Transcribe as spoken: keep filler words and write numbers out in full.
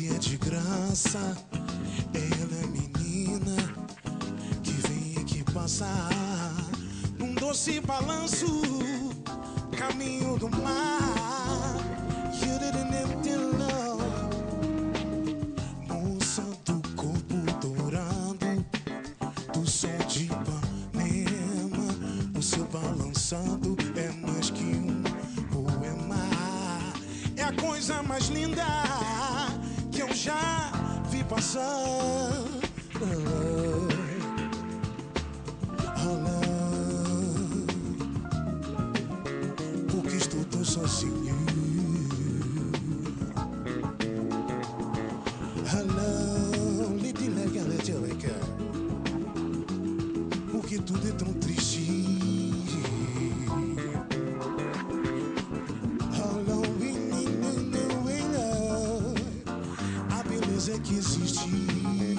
que é de graça. Ela é menina que vem e que passa num doce balanço, caminho do mar. You didn't empty love. Moça do corpo dourado, do som de Ipanema, o seu balançado é mais que um poema. É a coisa mais linda que eu já vi passar. Oh, oh, porque estou tão sozinho. Hello, lady lega, lady lega, porque tudo é tão triste. Hello, menina, a beleza que existe.